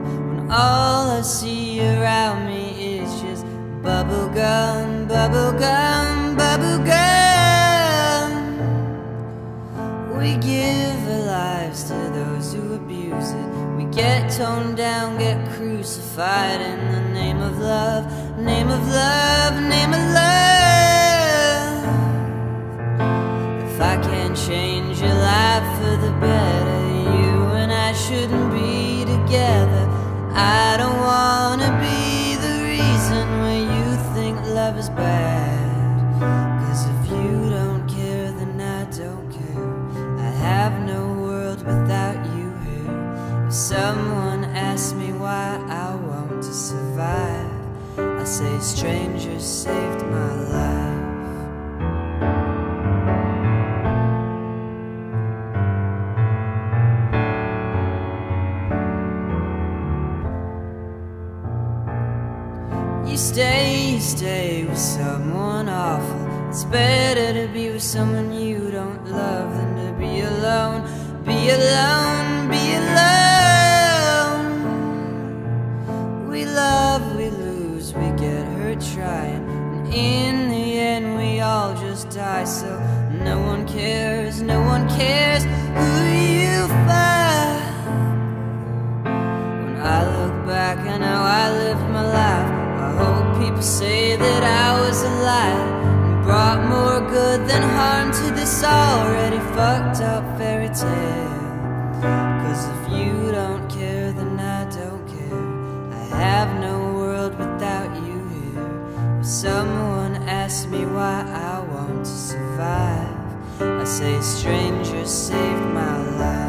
when all I see around me is just bubble gum, bubble gum, bubble gum. We give our lives to those who abuse it. We get toned down, get crucified in the name of love, name of love, name of love. If I can't change your life for the better, you and I shouldn't be together. I don't wanna be the reason why you think love is bad. 'Cause if you don't care, then I don't care. I have no world without you here. If someone asks me why I want to survive, I say strangers saved my life. You stay with someone awful. It's better to be with someone you don't love than to be alone, be alone, be alone. We love, we lose, we get hurt trying, and in the end we all just die. So no one cares, no one cares who you find. When I look back on how I lived my life, I hope people say that I was alive and brought more good than harm to this already fucked up fairy tale. 'Cause if you don't care, then I don't care. I have no world without you here. If someone asks me why I want to survive, I say strangers saved my life.